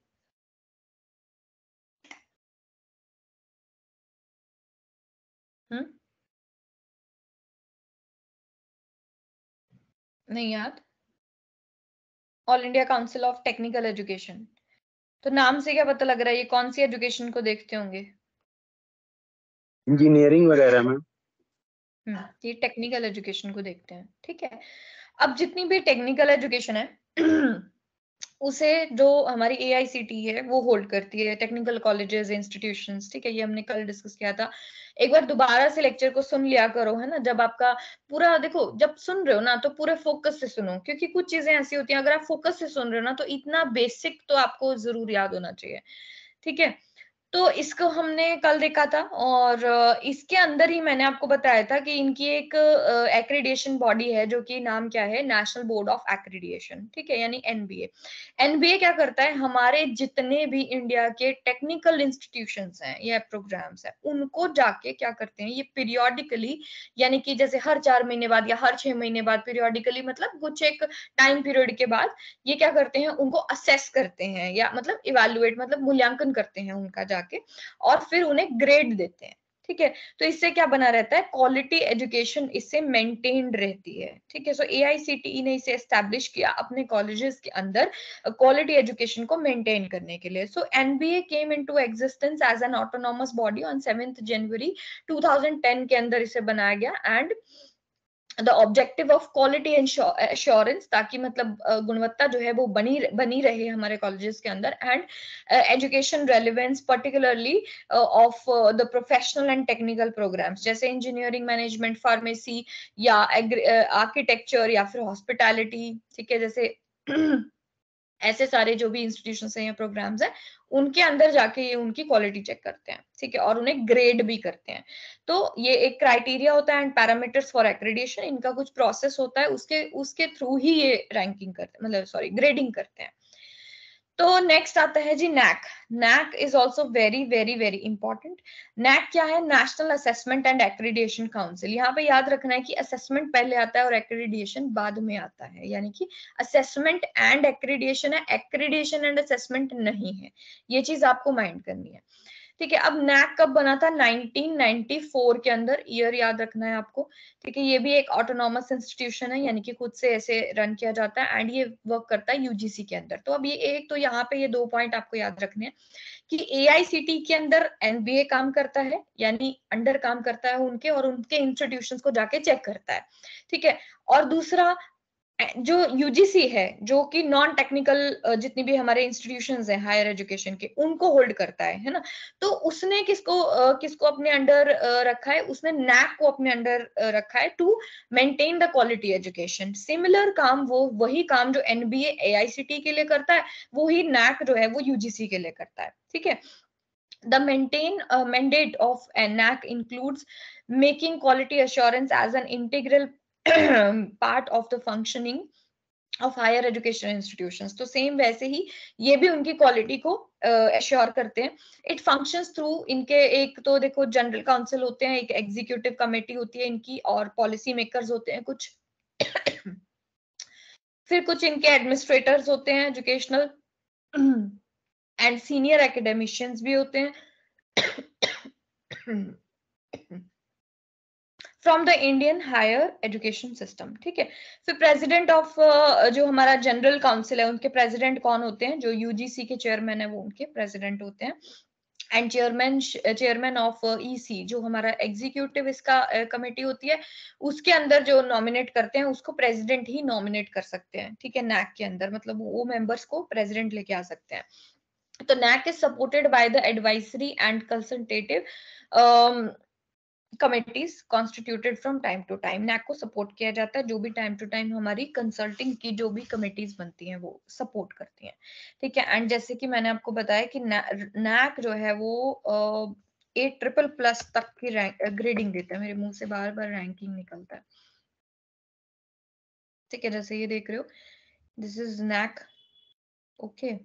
हम्म, नहीं याद? All India Council of Technical Education. तो नाम से क्या पता लग रहा है ये कौन सी एजुकेशन को देखते होंगे? इंजीनियरिंग वगैरह में। ये टेक्निकल एजुकेशन को देखते हैं, ठीक है। अब जितनी भी टेक्निकल एजुकेशन है उसे जो हमारी एआईसीटी है वो होल्ड करती है, टेक्निकल कॉलेजेस इंस्टीट्यूशंस, ठीक है। ये हमने कल डिस्कस किया था। एक बार दोबारा से लेक्चर को सुन लिया करो, है ना। जब आपका पूरा देखो, जब सुन रहे हो ना तो पूरे फोकस से सुनो, क्योंकि कुछ चीजें ऐसी होती हैं अगर आप फोकस से सुन रहे हो ना तो इतना बेसिक तो आपको जरूर याद होना चाहिए, ठीक है। तो इसको हमने कल देखा था और इसके अंदर ही मैंने आपको बताया था कि इनकी एक एक्रीडिएशन बॉडी है जो कि नाम क्या है, नेशनल बोर्ड ऑफ एक्रीडिएशन, ठीक है, यानी एनबीए। एनबीए क्या करता है, हमारे जितने भी इंडिया के टेक्निकल इंस्टीट्यूशंस हैं या प्रोग्राम्स हैं उनको जाके क्या करते हैं, ये पीरियोडिकली, यानी कि जैसे हर 4 महीने बाद या हर 6 महीने बाद, पीरियोडिकली मतलब कुछ एक टाइम पीरियड के बाद ये क्या करते हैं, उनको असेस करते हैं या मतलब इवैल्यूएट मतलब मूल्यांकन करते हैं उनका जाके, और फिर उन्हें ग्रेड देते हैं, ठीक है। तो इससे क्या बना रहता है, क्वालिटी एजुकेशन इससे मेंटेन्ड रहती है, ठीक है। सो एआईसीटीई ने इसे एस्टैब्लिश किया अपने कॉलेजेस के अंदर क्वालिटी एजुकेशन को मेंटेन करने के लिए। So NBA came into existence as an autonomous body on 7 January 2010 के अंदर इसे बनाया गया। And the objective of quality assurance, ताकि मतलब गुणवत्ता जो है वो बनी रहे हमारे कॉलेजेस के अंदर। And education relevance particularly of the professional and technical programmes, जैसे इंजीनियरिंग, मैनेजमेंट, फार्मेसी या आर्किटेक्चर या फिर हॉस्पिटैलिटी, ठीक है। जैसे ऐसे सारे जो भी इंस्टीट्यूशंस हैं या प्रोग्राम्स हैं उनके अंदर जाके ये उनकी क्वालिटी चेक करते हैं, ठीक है, और उन्हें ग्रेड भी करते हैं। तो ये एक क्राइटेरिया होता है एंड पैरामीटर्स फॉर एक्रेडिएशन, इनका कुछ प्रोसेस होता है, उसके उसके थ्रू ही ये रैंकिंग करते हैं, मतलब सॉरी ग्रेडिंग करते हैं। तो नेक्स्ट आता है जी NAAC. NAAC is also very very very important. NAAC क्या है? National Assessment and Accreditation Council. यहाँ पे याद रखना है कि असेसमेंट पहले आता है और एक्रीडिएशन बाद में आता है, यानी कि असेसमेंट एंड एक्रीडिएशन है, एक्रीडिएशन एंड असेसमेंट नहीं है। ये चीज आपको माइंड करनी है, ठीक है। अब नैक कब बना था? 1994 के अंदर, ईयर याद रखना है आपको, ठीक है। ये भी एक ऑटोनॉमस इंस्टीट्यूशन है, यानी कि खुद से ऐसे रन किया जाता है, एंड ये वर्क करता है यूजीसी के अंदर। तो अब ये एक तो यहाँ पे ये 2 पॉइंट आपको याद रखने हैं कि एआईसीटी के अंदर एनबीए काम करता है, यानी अंडर काम करता है उनके, और उनके इंस्टीट्यूशंस को जाके चेक करता है, ठीक है। और दूसरा जो यूजीसी है, जो कि नॉन टेक्निकल जितनी भी हमारे इंस्टीट्यूशंस हैं हायर एजुकेशन के, उनको होल्ड करता है ना। तो उसने किसको अपने अंडर रखा है? उसने नैक को अपने अंडर रखा है to maintain the quality education. Similar काम, वो वही काम जो एनबीए एआईसीटी के लिए करता है, वो ही नैक जो है वो यूजीसी के लिए करता है, ठीक है। The maintain mandate of NAC includes making quality assurance as an integral part of the functioning of higher education institutions। तो सेम वैसे ही ये भी उनकी क्वालिटी को एश्योर करते हैं। इट फंक्शंस थ्रू इनके, एक तो देखो जनरल काउंसिल होते हैं, एक एग्जीक्यूटिव कमेटी होती है इनकी, और पॉलिसी मेकर्स होते हैं कुछ फिर कुछ इनके एडमिनिस्ट्रेटर्स होते हैं एजुकेशनल, एंड सीनियर एकेडमिशियंस भी होते हैं from the Indian higher education system, ठीक है। फिर प्रेसिडेंट ऑफ जो हमारा जनरल काउंसिल है, उनके प्रेसिडेंट कौन होते हैं? जो यूजीसी के चेयरमैन है वो उनके प्रेसिडेंट होते हैं। एंड चेयरमैन ऑफ ईसी, जो हमारा एग्जीक्यूटिव इसका कमेटी होती है, उसके अंदर जो नॉमिनेट करते हैं उसको प्रेसिडेंट ही नॉमिनेट कर सकते हैं, ठीक है। नैक के अंदर मतलब वो मेंबर्स को प्रेसिडेंट लेके आ सकते हैं। तो NAC is supported by the advisory and consultative committees constituted from time to time. NAAC को सपोर्ट किया जाता है, जो भी टाइम टू टाइम हमारी कंसल्टिंग की जो भी कमिटीज बनती हैं वो सपोर्ट करती हैं, ठीक है। एंड जैसे कि मैंने आपको बताया कि नैक जो है वो 8++ तक की ग्रेडिंग देता है। मेरे मुंह से बार बार रैंकिंग निकलता है, ठीक है। जैसे ये देख रहे हो, दिस इज नैक, ओके।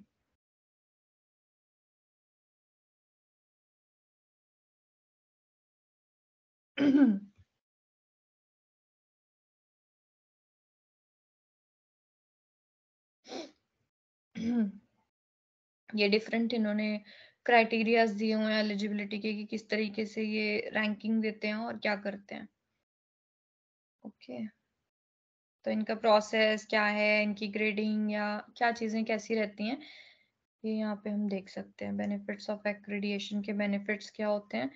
ये डिफरेंट इन्होंने क्राइटेरियाज दिए हुए हैं एलिजिबिलिटी के, कि किस तरीके से ये रैंकिंग देते हैं और क्या करते हैं, ओके। तो इनका प्रोसेस क्या है, इनकी ग्रेडिंग या क्या चीजें कैसी रहती हैं, ये यहाँ पे हम देख सकते हैं। बेनिफिट्स ऑफ एक्रेडिएशन के बेनिफिट्स क्या होते हैं,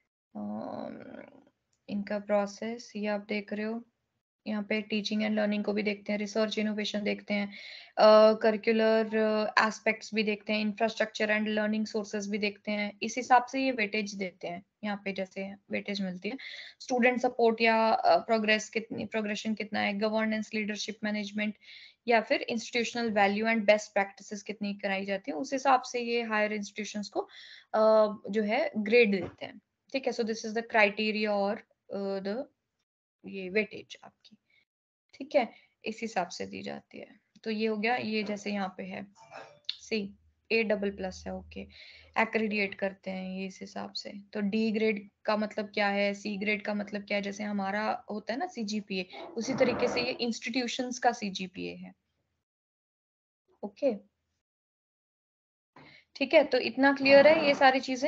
इनका प्रोसेस ये आप देख रहे हो। यहाँ पे टीचिंग एंड लर्निंग को भी देखते हैं, रिसर्च इनोवेशन देखते हैं, करिकुलर एस्पेक्ट्स भी देखते हैं, इंफ्रास्ट्रक्चर एंड लर्निंग सोर्सेज भी देखते हैं। इस हिसाब से ये वेटेज देते हैं। यहाँ पे जैसे वेटेज मिलती है, स्टूडेंट सपोर्ट या प्रोग्रेशन कितना है, गवर्नेंस, लीडरशिप, मैनेजमेंट, या फिर institutional value and best practices कितनी कराई जाती है, उस हिसाब से ये हायर इंस्टीट्यूशंस को जो है ग्रेड देते हैं, ठीक है। So this is the criteria और द ये वेटेज आपकी, ठीक है, इस हिसाब से दी जाती है। तो ये हो गया, ये जैसे यहाँ पे है सी A++ है, ओके। एक्रीडिएट करते हैं ये इस हिसाब से। तो डी ग्रेड का मतलब क्या है, सी ग्रेड का मतलब क्या है, जैसे हमारा होता है ना CGPA, उसी तरीके से ये इंस्टीट्यूशंस का CGPA है, ओके, ठीक है। तो इतना क्लियर है ये सारी चीजें?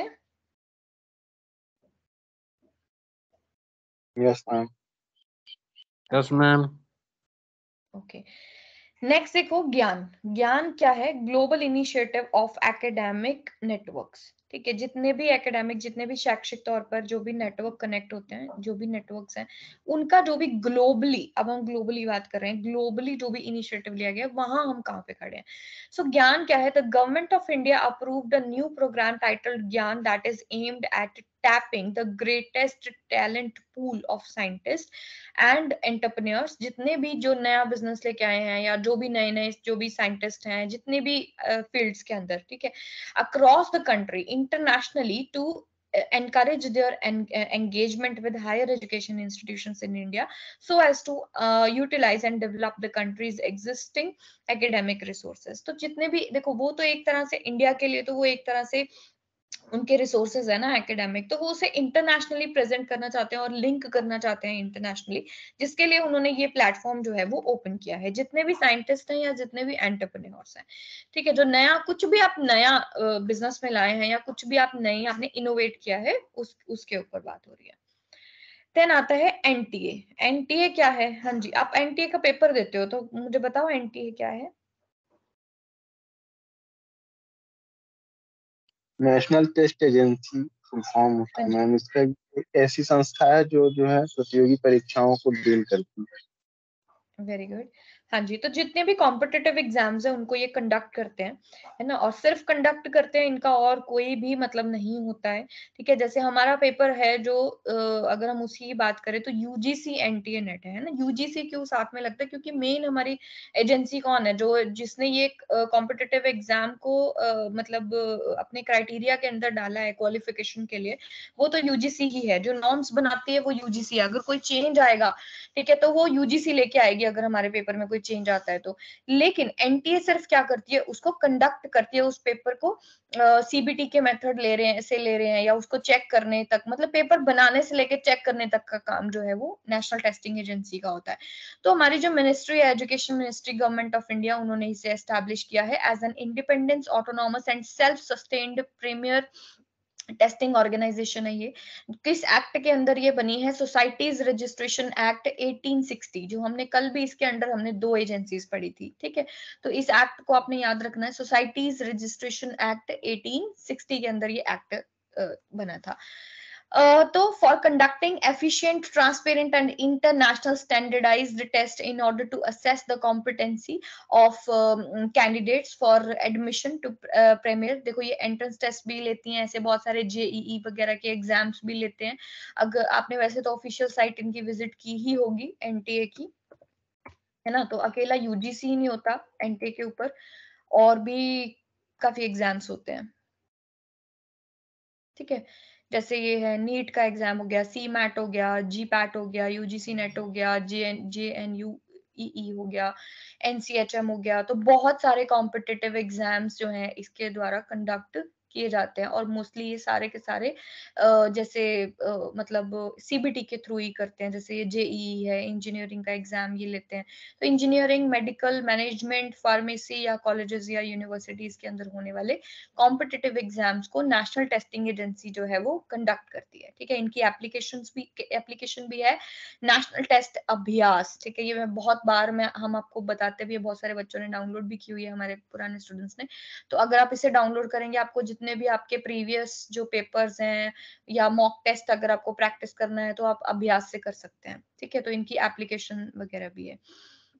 Yes ma'am. Yes ma'am. Okay, next देखो ज्ञान। ज्ञान क्या है? Global Initiative of Academic Networks, ठीक है। जितने भी एकेडमिक, जितने भी शैक्षिक तौर पर जो भी नेटवर्क कनेक्ट होते हैं, जो भी नेटवर्क्स हैं, उनका जो भी ग्लोबली, अब हम ग्लोबली बात कर रहे हैं, ग्लोबली जो भी इनिशिएटिव लिया गया, वहां हम कहाँ पे खड़े हैं। सो ज्ञान क्या है? The Government of India approved a new programme titled GIAN that is aimed at tapping the greatest talent pool of scientists and entrepreneurs. जितने भी जो नया बिजनेस लेके आए हैं, या जो भी नए नए जो भी साइंटिस्ट हैं, जितने भी फील्ड्स के अंदर, ठीक है, across the country internationally, to encourage their engagement with higher education institutions in India so as to utilize and develop the country's existing academic resources. तो जितने भी देखो वो तो एक तरह से इंडिया के लिए तो वो एक तरह से उनके रिसोर्सेज है ना एकेडमिक, तो वो उसे इंटरनेशनली प्रेजेंट करना चाहते हैं और लिंक करना चाहते हैं इंटरनेशनली, जिसके लिए उन्होंने ये प्लेटफॉर्म जो है वो ओपन किया है। जितने भी साइंटिस्ट हैं या जितने भी एंटरप्रेन्योर्स हैं, ठीक है, जो नया कुछ भी आप नया बिजनेस में लाए हैं या कुछ भी आप नई आपने इनोवेट किया है उसके ऊपर बात हो रही है। देन आता है एनटीए। एनटीए क्या है? हाँ जी, आप एनटीए का पेपर देते हो तो मुझे बताओ एनटीए क्या है? National test agency full form होता है मैम। इसका एक ऐसी संस्था है जो है प्रतियोगी परीक्षाओं को डील करती है। Very good. हाँ जी, तो जितने भी कॉम्पिटिटिव एग्जाम्स हैं उनको ये कंडक्ट करते हैं, है ना, और सिर्फ कंडक्ट करते हैं, इनका और कोई भी मतलब नहीं होता है, ठीक है। जैसे हमारा पेपर है जो अगर हम उसकी बात करें तो यूजीसी एनटीए नेट है ना। यूजीसी क्यों साथ में लगता है? क्योंकि मेन हमारी एजेंसी कौन है जो जिसने ये कॉम्पिटिटिव एग्जाम को मतलब अपने क्राइटेरिया के अंदर डाला है क्वालिफिकेशन के लिए, वो तो यूजीसी ही है। जो नॉर्म्स बनाती है वो यूजीसी है। अगर कोई चेंज आएगा, ठीक है, तो वो यूजीसी लेके आएगी अगर हमारे पेपर में कोई चेंज आता है तो। लेकिन एनटीए सिर्फ क्या करती है? उसको कंडक्ट करती है, उस पेपर को सीबीटी के मेथड ले रहे हैं या उसको चेक करने तक, मतलब पेपर बनाने से लेके चेक करने तक का काम जो है वो नेशनल टेस्टिंग एजेंसी का होता है। तो हमारी जो मिनिस्ट्री है, education ministry, Government of India, उन्होंने इसे एस्टैब्लिश किया है as an independence, autonomous and self sustained premier testing organisation है ये। किस एक्ट के अंदर ये बनी है? सोसाइटीज रजिस्ट्रेशन एक्ट 1860, जो हमने कल भी इसके अंडर हमने 2 एजेंसीज पढ़ी थी, ठीक है। तो इस एक्ट को आपने याद रखना है, सोसाइटीज रजिस्ट्रेशन एक्ट 1860 के अंदर ये एक्ट बना था। तो for conducting efficient, transparent and international standardised test in order to assess the competency of candidates for admission to premier. देखो ये एंट्रेंस टेस्ट भी लेती हैं, ऐसे बहुत सारे जेईई वगैरह के एग्जाम्स भी लेते हैं। अगर आपने वैसे तो ऑफिशियल साइट इनकी विजिट की ही होगी एनटीए की, है ना। तो अकेला यूजीसी नहीं होता एनटीए के ऊपर, और भी काफी एग्जाम्स होते हैं, ठीक है। जैसे ये है नीट का एग्जाम हो गया, सी मैट हो गया, जी पैट हो गया, यूजीसी नेट हो गया, जे एन यू ई हो गया, एनसीएचएम हो गया। तो बहुत सारे कॉम्पिटिटिव एग्जाम्स जो हैं इसके द्वारा कंडक्ट किए जाते हैं, और मोस्टली ये सारे के सारे जैसे मतलब सीबीटी के थ्रू ही करते हैं। जैसे ये जेईई है, इंजीनियरिंग का एग्जाम ये लेते हैं। तो इंजीनियरिंग, मेडिकल, मैनेजमेंट, फार्मेसी या कॉलेजेस या यूनिवर्सिटीज के अंदर होने वाले कॉम्पिटिटिव एग्जाम्स को नेशनल टेस्टिंग एजेंसी जो है वो कंडक्ट करती है, ठीक है। इनकी एप्लीकेशन भी है नेशनल टेस्ट अभ्यास, ठीक है। ये मैं बहुत बार में हम आपको बताते भी है, बहुत सारे बच्चों ने डाउनलोड भी की हुई है, हमारे पुराने स्टूडेंट्स ने। तो अगर आप इसे डाउनलोड करेंगे, आपको जितने भी आपके प्रीवियस जो पेपर्स हैं या मॉक टेस्ट अगर आपको प्रैक्टिस करना है तो आप अभ्यास से कर सकते हैं, ठीक है। तो इनकी एप्लीकेशन वगैरह भी है,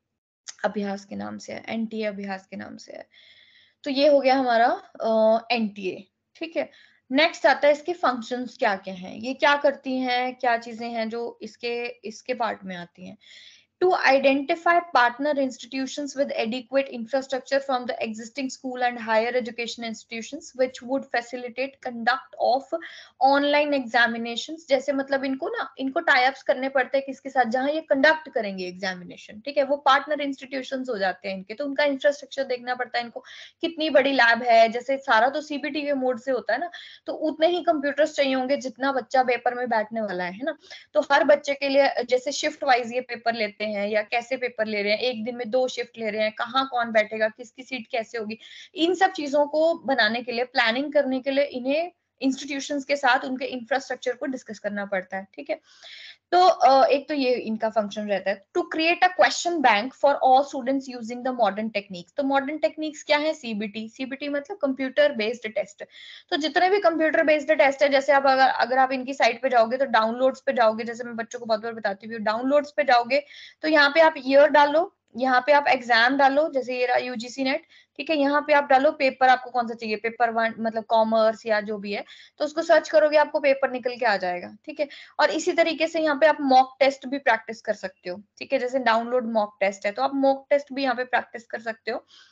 अभ्यास के नाम से है, एनटीए अभ्यास के नाम से है। तो ये हो गया हमारा एनटीए, ठीक है। नेक्स्ट आता है इसके फंक्शंस क्या क्या हैं, ये क्या करती हैं, क्या चीजें हैं जो इसके इसके पार्ट में आती हैं। To identify partner institutions with adequate infrastructure from the existing school and higher education institutions which would facilitate conduct of online examinations। जैसे मतलब इनको टाई अप्स करने पड़ते हैं किसके साथ? जहां ये कंडक्ट करेंगे एग्जामिनेशन, ठीक है, वो पार्टनर इंस्टीट्यूशंस हो जाते हैं इनके। तो उनका इंफ्रास्ट्रक्चर देखना पड़ता है इनको, कितनी बड़ी लैब है। जैसे सारा तो सीबीटी के मोड से होता है ना, तो उतने ही कंप्यूटर्स चाहिए होंगे जितना बच्चा पेपर में बैठने वाला है ना। तो हर बच्चे के लिए जैसे शिफ्ट वाइज ये पेपर लेते हैं या कैसे पेपर ले रहे हैं, एक दिन में 2 शिफ्ट ले रहे हैं, कहाँ कौन बैठेगा, किसकी सीट कैसे होगी, इन सब चीजों को बनाने के लिए, प्लानिंग करने के लिए इन्हें इंस्टीट्यूशंस के साथ उनके इंफ्रास्ट्रक्चर को डिस्कस करना पड़ता है, ठीक है। तो एक तो ये इनका फंक्शन रहता है। To create a question bank for all students using the modern techniques. तो मॉडर्न टेक्निक्स क्या है? सीबीटी। सीबीटी मतलब कंप्यूटर बेस्ड टेस्ट। तो जितने भी कंप्यूटर बेस्ड टेस्ट है, जैसे आप अगर आप इनकी साइट पे जाओगे तो डाउनलोड्स पे जाओगे, जैसे मैं बच्चों को बहुत बार बताती हूँ, डाउनलोड्स पे जाओगे तो यहाँ पे आप ईयर डालो, यहाँ पे आप एग्जाम डालो, जैसे ये रहा यूजीसी नेट, ठीक है। यहाँ पे आप डालो पेपर, आपको कौन सा चाहिए, पेपर 1 मतलब कॉमर्स या जो भी है, तो उसको सर्च करोगे आपको पेपर निकल के आ जाएगा, ठीक है। और इसी तरीके से यहाँ पे आप मॉक टेस्ट भी प्रैक्टिस कर सकते हो, ठीक है। जैसे डाउनलोड मॉक टेस्ट है तो आप मॉक टेस्ट भी यहाँ पे प्रैक्टिस कर सकते हो।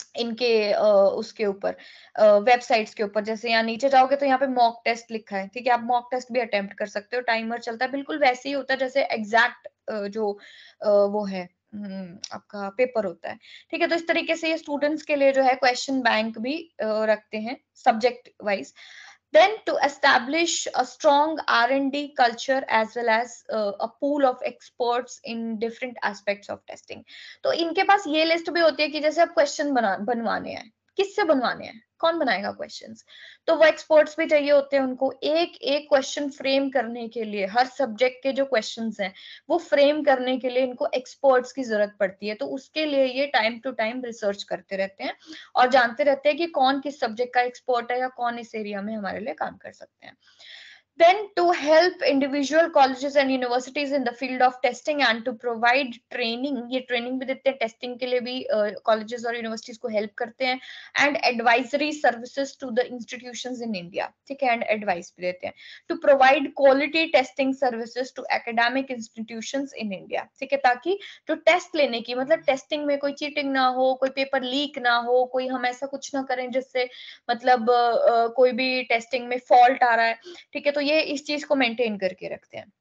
इनके उसके ऊपर वेबसाइट्स के ऊपर। जैसे यहाँ नीचे जाओगे तो यहाँ पे मॉक टेस्ट लिखा है, ठीक है, आप मॉक टेस्ट भी अटेम्प्ट कर सकते हो, टाइमर चलता है, बिल्कुल वैसे ही होता है जैसे एग्जैक्ट जो वो है आपका पेपर होता है, ठीक है। तो इस तरीके से ये स्टूडेंट्स के लिए जो है क्वेश्चन बैंक भी रखते हैं subject wise. Then to establish a strong R&D culture as well as a pool of experts in different aspects of testing. तो इनके पास ये लिस्ट भी होती है कि जैसे आप क्वेश्चन बनवाने हैं, किससे बनवाने हैं, कौन बनाएगा क्वेश्चंस, तो वो एक्सपर्ट्स भी चाहिए होते हैं उनको। एक एक क्वेश्चन फ्रेम करने के लिए, हर सब्जेक्ट के जो क्वेश्चंस हैं वो फ्रेम करने के लिए इनको एक्सपर्ट्स की जरूरत पड़ती है। तो उसके लिए ये टाइम टू टाइम रिसर्च करते रहते हैं और जानते रहते हैं कि कौन किस सब्जेक्ट का एक्सपर्ट है या कौन इस एरिया में हमारे लिए काम कर सकते हैं। Then to help individual colleges and universities in the field of testing and to provide training, ये ट्रेनिंग भी देते हैं, टेस्टिंग के लिए भी कॉलेजेस और यूनिवर्सिटीज को हेल्प करते हैं। And advisory services to the institutions in India, ठीक है, एंड एडवाइस भी देते हैं। To provide quality testing services to academic institutions in India, ठीक है, ताकि जो टेस्ट लेने की, मतलब टेस्टिंग में कोई चीटिंग ना हो, कोई पेपर लीक ना हो, कोई हम ऐसा कुछ ना करें जिससे मतलब कोई भी टेस्टिंग में फॉल्ट आ रहा है, ठीक है, तो ये इस चीज को मेंटेन करके रखते हैं।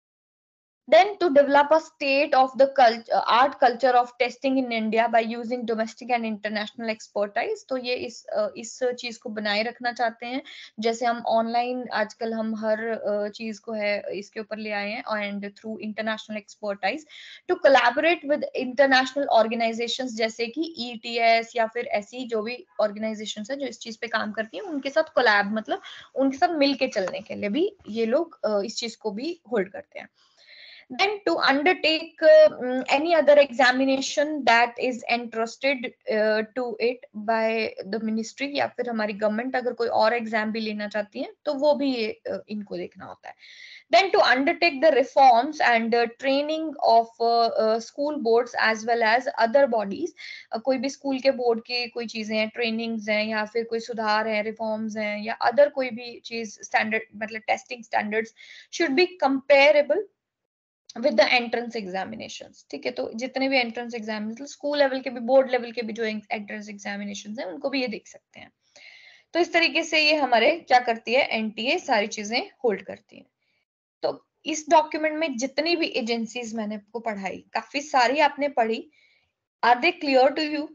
Then to develop a state of the art culture of testing in India by using domestic and international expertise, तो ये इस चीज को बनाए रखना चाहते हैं। जैसे हम ऑनलाइन आजकल हम हर चीज को है इसके ऊपर ले आए हैं, and through international expertise to collaborate with international organizations जैसे कि ETS या फिर ऐसी जो भी ऑर्गेनाइजेशंस है जो इस चीज पे काम करती है, उनके साथ कोलैब, मतलब उनके साथ मिलके चलने के लिए भी ये लोग इस चीज को भी होल्ड करते हैं। Then to undertake any other examination that is entrusted to it by the ministry या फिर हमारी गवर्नमेंट अगर कोई और एग्जाम भी लेना चाहती है तो वो भी ये इनको देखना होता है। Then to undertake the reforms and training of school boards as well as other bodies, कोई भी स्कूल के बोर्ड की कोई चीजें हैं, ट्रेनिंग्स हैं या फिर कोई सुधार है, रिफॉर्म्स हैं या अदर कोई भी चीज, स्टैंडर्ड मतलब testing standards should be comparable with the entrance examinations, ठीक है। तो जितने भी एंट्रेंस एग्जाम, मतलब स्कूल लेवल के भी, बोर्ड लेवल के भी जो एंट्रेंस एग्जामिनेशंस हैं उनको भी ये देख सकते हैं। तो इस तरीके से ये हमारे क्या करती है, NTA सारी चीजें होल्ड करती है। तो इस डॉक्यूमेंट में जितनी भी एजेंसीज मैंने आपको पढ़ाई, काफी सारी आपने पढ़ी, are they clear to you?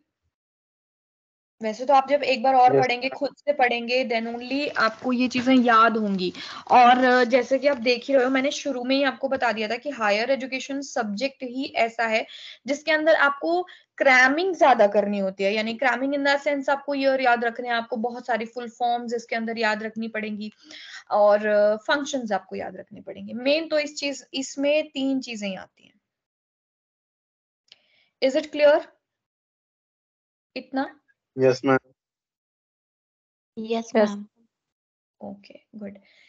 वैसे तो आप जब एक बार और यस पढ़ेंगे, खुद से पढ़ेंगे, देन ओनली आपको ये चीजें याद होंगी। और जैसे कि आप देख ही रहे हो, मैंने शुरू में ही आपको बता दिया था कि हायर एजुकेशन सब्जेक्ट ही ऐसा है जिसके अंदर आपको क्रैमिंग ज्यादा करनी होती है। यानी क्रैमिंग इन द सेंस आपको ईयर याद रखने हैं, आपको बहुत सारी फुल फॉर्म्स इसके अंदर याद रखनी पड़ेंगी और फंक्शंस आपको याद रखनी पड़ेंगी। मेन तो इसमें 3 चीजें आती हैं। इज इट क्लियर इतना? Yes ma'am. Yes, Yes. ma'am. Okay good.